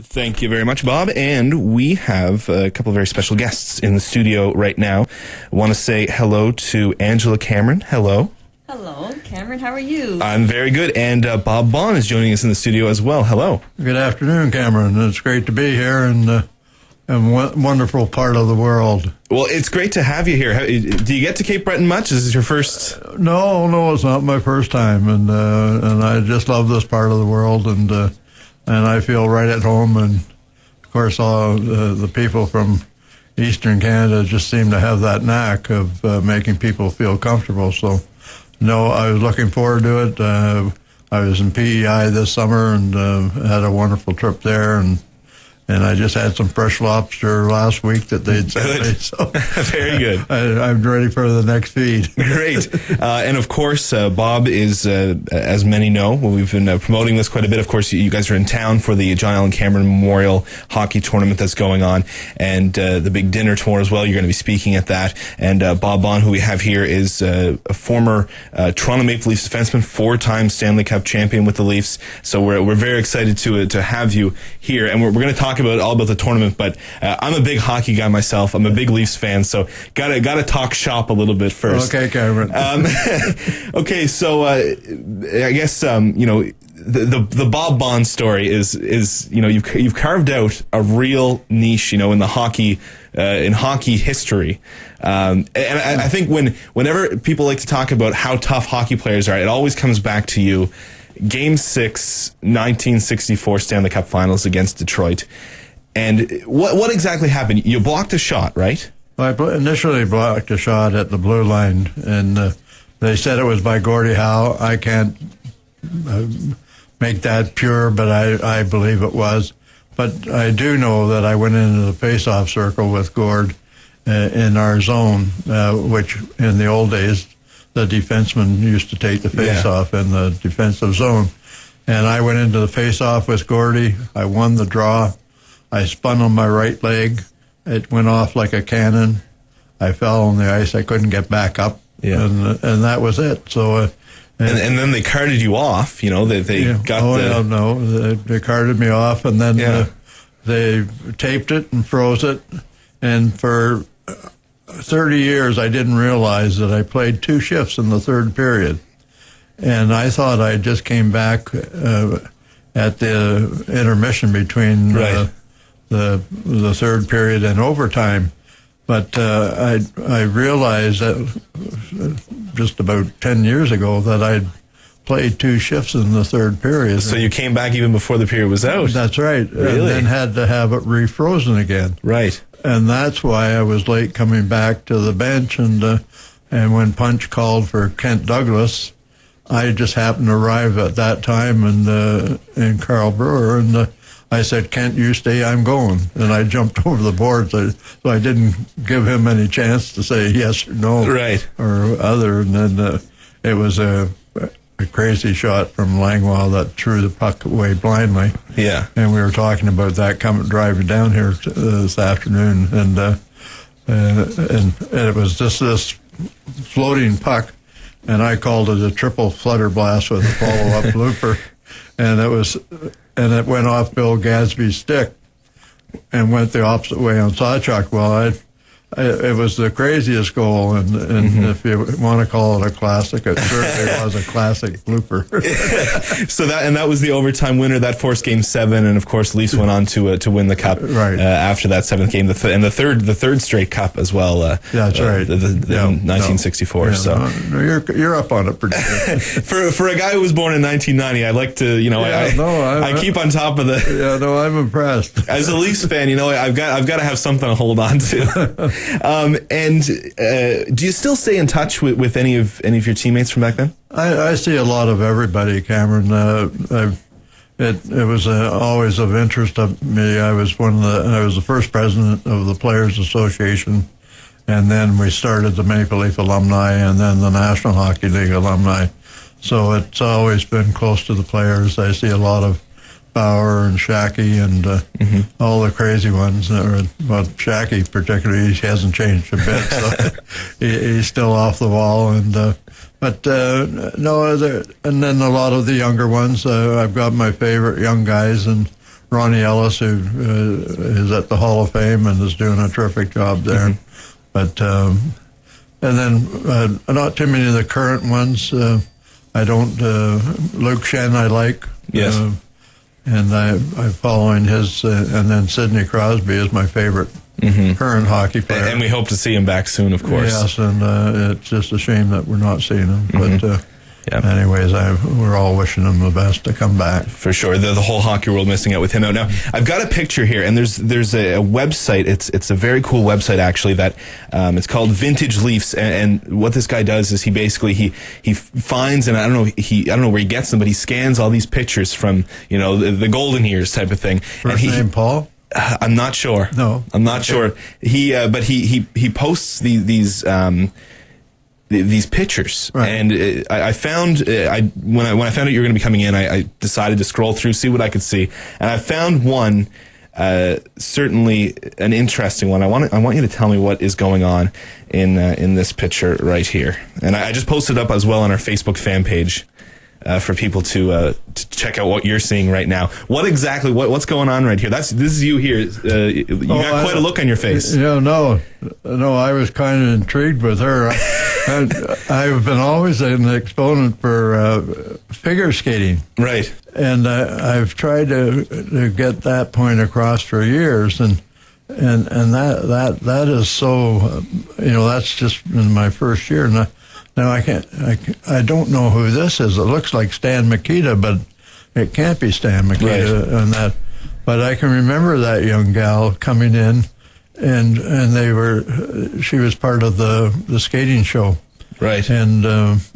Thank you very much, Bob. And we have a couple of very special guests in the studio right now. I want to say hello to Angela Cameron. Hello. Hello, Cameron. How are you? I'm very good. And Bob Baun is joining us in the studio as well. Hello. Good afternoon, Cameron. It's great to be here in a wonderful part of the world. Well, it's great to have you here. Do you get to Cape Breton much? Is this your first? No, it's not my first time, and I just love this part of the world, and I feel right at home. And of course, all the people from Eastern Canada just seem to have that knack of making people feel comfortable. So, no, I was looking forward to it. I was in PEI this summer and had a wonderful trip there, and I just had some fresh lobster last week that they'd sent me. So very good. I'm ready for the next feed. Great. And of course, Bob is, as many know, we've been promoting this quite a bit. Of course, you guys are in town for the John Allen Cameron Memorial Hockey Tournament that's going on, and the big dinner tomorrow as well. You're going to be speaking at that. And Bob Baun, who we have here, is a former Toronto Maple Leafs defenseman, 4-time Stanley Cup champion with the Leafs. So we're very excited to have you here, and we're going to talk all about the tournament, but I'm a big hockey guy myself. I'm a big Leafs fan, so gotta talk shop a little bit first. Okay, Cameron. Okay, so I guess the Bob Baun story is you've carved out a real niche in the hockey history, and I think whenever people like to talk about how tough hockey players are, it always comes back to you. Game 6, 1964 Stanley Cup Finals against Detroit. And what exactly happened? You blocked a shot, right? I initially blocked a shot at the blue line, and they said it was by Gordie Howe. I can't make that pure, but I believe it was. But I do know that I went into the face-off circle with Gord in our zone, which in the old days, the defenseman used to take the face-off in the defensive zone. And I went into the face-off with Gordie. I won the draw. I spun on my right leg. It went off like a cannon. I fell on the ice. I couldn't get back up. Yeah. And that was it. So, and then they carted you off. They got they carted me off, and then they taped it and froze it. And for 30 years, I didn't realize that I played 2 shifts in the third period. And I thought I just came back at the intermission between the third period and overtime. But I realized that just about 10 years ago that I'd played 2 shifts in the third period. So you came back even before the period was out? That's right. Really? And then had to have it refrozen again. Right. And that's why I was late coming back to the bench. And when Punch called for Kent Douglas, I just happened to arrive at that time in Carl Brewer. And I said, "Kent, you stay, I'm going." And I jumped over the boards. So I didn't give him any chance to say yes or no. Right. Or other. And then it was a crazy shot from Langlois that threw the puck away blindly. Yeah. And we were talking about that driving down here this afternoon, and it was just this floating puck, and I called it a triple flutter blast with a follow-up looper, and it went off Bill Gadsby's stick and went the opposite way on Sawchuck. Well, it was the craziest goal, and if you want to call it a classic, it certainly was a classic blooper. So that was the overtime winner. That forced Game 7, and of course, Leafs went on to win the cup after that 7th game, and the third straight cup as well. That's right. 1964. No. So you're up on it pretty good. for a guy who was born in 1990, I like to I keep on top of the. Yeah, no, I'm impressed. As a Leafs fan, I've got to have something to hold on to. And do you still stay in touch with any of your teammates from back then? I see a lot of everybody, Cameron. It was always of interest to me. I was the first president of the Players Association, and then we started the Maple Leaf Alumni, and then the National Hockey League Alumni. So it's always been close to the players. I see a lot of Bauer and Shackey and all the crazy ones. But Shackey particularly, he hasn't changed a bit, so he's still off the wall. And and then a lot of the younger ones. I've got my favorite young guys, and Ronnie Ellis, who is at the Hall of Fame and is doing a terrific job there. But and then not too many of the current ones. I don't. Luke Shen, I like. Yes. And I'm following his, and then Sidney Crosby is my favorite current hockey player. And we hope to see him back soon, of course. Yes, and it's just a shame that we're not seeing him. But anyways, we're all wishing him the best to come back. For sure. The whole hockey world missing out with him out. Now, I've got a picture here, and there's a website. It's a very cool website, actually, that it's called Vintage Leafs. And what this guy does is he basically he finds, and I don't know where he gets them, but he scans all these pictures from the golden years type of thing. First name Paul? I'm not sure. No, I'm not sure. But he posts these pictures, right. And I found when I found out you were going to be coming in, I decided to scroll through, see what I could see, and I found one, certainly an interesting one. I want you to tell me what is going on in this picture right here, and I just posted it up as well on our Facebook fan page. For people to check out what you're seeing right now. What's going on right here? This is you here. You got quite a look on your face. No, I was kind of intrigued with her. I've been always an exponent for figure skating. Right. And I've tried to get that point across for years, and that is so. That's just in my first year. Now I don't know who this is. It looks like Stan Mikita, but it can't be Stan Mikita. Right. And that, but I can remember that young gal coming in, and she was part of the skating show. Right. And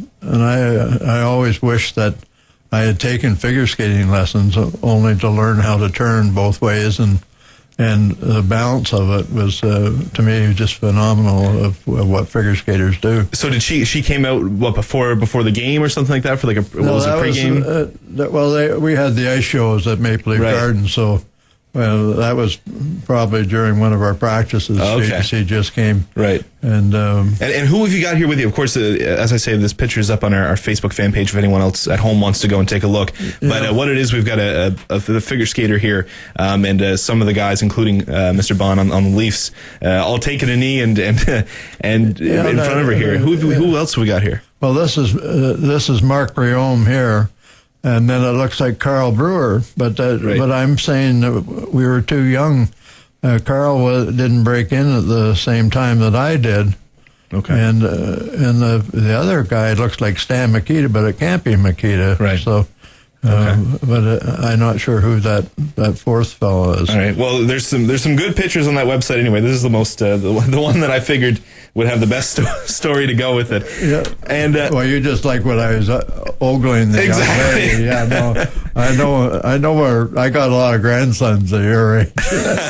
I always wished that I had taken figure skating lessons only to learn how to turn both ways, and the balance of it was, to me, just phenomenal of what figure skaters do. So did she came out before the game or something like that for was it pregame? We had the ice shows at Maple Leaf Gardens, so that was probably during one of our practices. Okay. She just came. Right. And who have you got here with you? Of course, as I say, this picture is up on our Facebook fan page if anyone else at home wants to go and take a look. But what it is, we've got the figure skater here, and some of the guys, including Mr. Bond on the Leafs, all taking a knee and in front of her here. Who else have we got here? Well, this is Mark Briome here. And then it looks like Carl Brewer, but I'm saying that we were too young. Carl didn't break in at the same time that I did. Okay. And the other guy looks like Stan Mikita, but it can't be Mikita. Right. So, but I'm not sure who that fourth fellow is. All right. Well, there's some good pictures on that website anyway. This is the most the one that I figured would have the best story to go with it. Yeah. And well, you just like what I was ogling the exactly. young lady. Yeah. No, I know where I got a lot of grandsons at your age.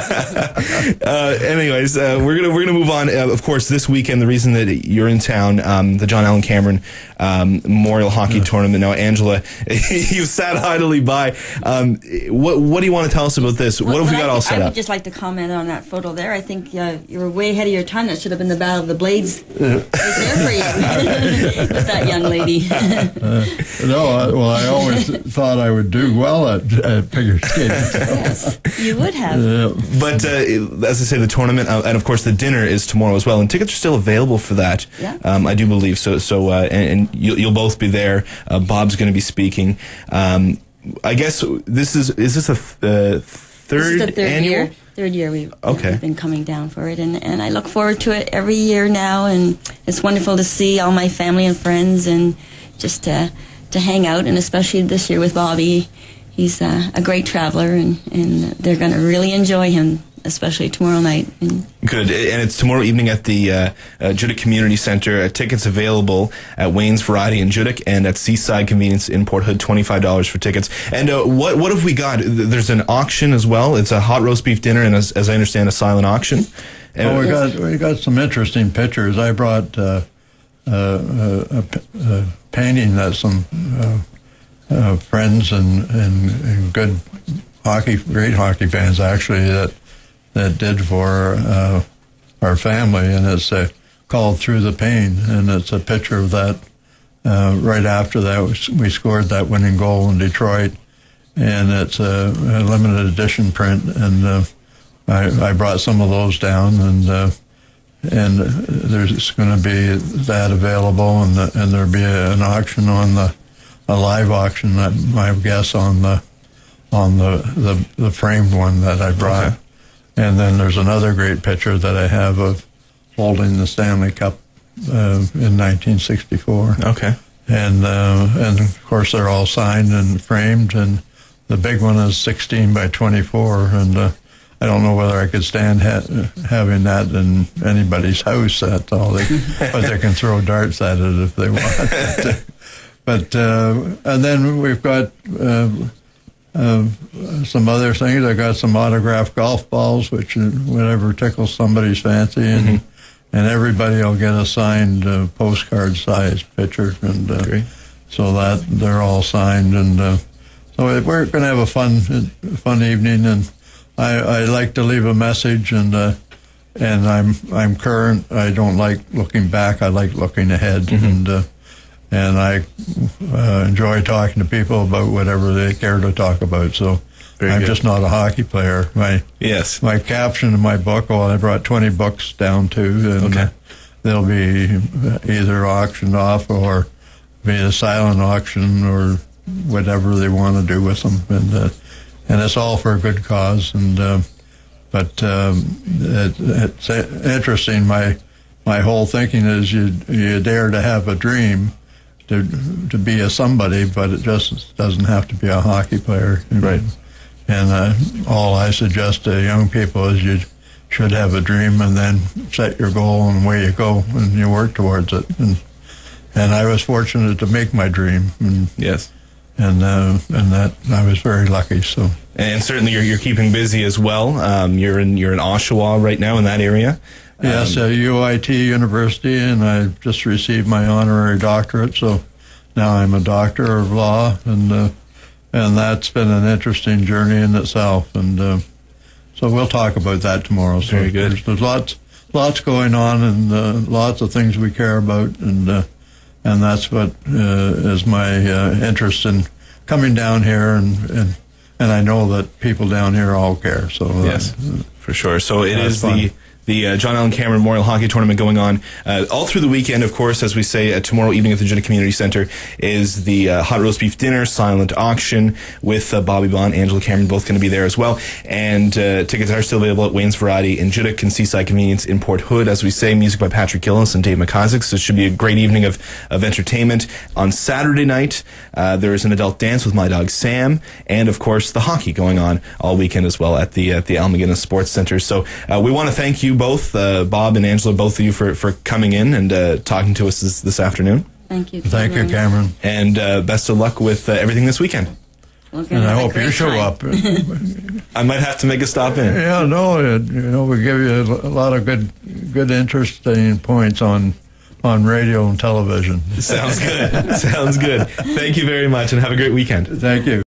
Anyways, we're gonna move on. Of course, this weekend, the reason that you're in town, the John Allen Cameron Memorial Hockey Tournament. Now, Angela, you sat idly by. What do you want to tell us about this? What have we got all set up? I would just like to comment on that photo there. I think you were way ahead of your time. That should have been the Battle of the Blades. It was there for you with that young lady. I always thought I would do well at figure skating. Yes, you would have. But as I say, the tournament and of course the dinner is tomorrow as well, and tickets are still available for that. Yeah. I do believe so. And you'll both be there. Bob's going to be speaking. I guess this is this a third annual? Third year we've been coming down for it, and I look forward to it every year now, and it's wonderful to see all my family and friends, and just to hang out, and especially this year with Bobby. He's a great traveler, and they're going to really enjoy him, especially tomorrow night. Good. And it's tomorrow evening at the Judique Community Center. Tickets available at Wayne's Variety in Judique and at Seaside Convenience in Port Hood, $25 for tickets. And what have we got? There's an auction as well. It's a hot roast beef dinner and, as I understand, a silent auction. And we got some interesting pictures. I brought a painting that some friends and good great hockey fans actually that did for our family, and it's called Through the Pain, and it's a picture of that right after that we scored that winning goal in Detroit, and it's a limited edition print, and I brought some of those down, and there's going to be that available, and there'll be an auction on a live auction, I guess, on the framed one that I brought. Okay. And then there's another great picture that I have of holding the Stanley Cup in 1964. Okay. And of course they're all signed and framed, and the big one is 16 by 24, and I don't know whether I could stand having that in anybody's house. That's all but they can throw darts at it if they want. But and then we've got some other things. I got some autographed golf balls, which whatever tickles somebody's fancy, and everybody will get a signed postcard-sized picture, and so that they're all signed, and so we're going to have a fun evening, and I like to leave a message, and I'm current. I don't like looking back. I like looking ahead, and I enjoy talking to people about whatever they care to talk about. So I'm just not a hockey player. My caption in my book, well, I brought 20 books down too, and they'll be either auctioned off or be a silent auction or whatever they want to do with them, and it's all for a good cause. And but it's interesting. My whole thinking is you dare to have a dream, to be a somebody, but it just doesn't have to be a hockey player. Right. And all I suggest to young people is you should have a dream, and then set your goal and away you go, and you work towards it. And I was fortunate to make my dream. And, yes. And that I was very lucky. So. And certainly you're keeping busy as well. You're in Oshawa right now, in that area. Yes, UIT University, and I just received my honorary doctorate. So now I'm a doctor of law, and that's been an interesting journey in itself. And so we'll talk about that tomorrow. So very good. There's lots going on, and lots of things we care about, and that's what is my interest in coming down here, and I know that people down here all care. So yes, for sure. So it is fun. The John Allen Cameron Memorial Hockey Tournament going on all through the weekend. Of course, as we say, tomorrow evening at the Judah Community Center is the hot roast beef dinner, silent auction with Bobby Bond, Angela Cameron, both going to be there as well. And tickets are still available at Wayne's Variety in Judah and Seaside Convenience in Port Hood. As we say, music by Patrick Gillis and Dave McIsaac. So it should be a great evening of entertainment. On Saturday night, there is an adult dance with my dog Sam, and of course the hockey going on all weekend as well at the Al McGuinness Sports Center. So we want to thank you both, Bob and Angela, both of you for coming in and talking to us this afternoon. Thank you. Thank you, Cameron. And best of luck with everything this weekend. And I hope you show up. I might have to make a stop in. Yeah, no, we give you a lot of good interesting points on radio and television. Sounds good. Sounds good. Thank you very much, and have a great weekend. Thank you.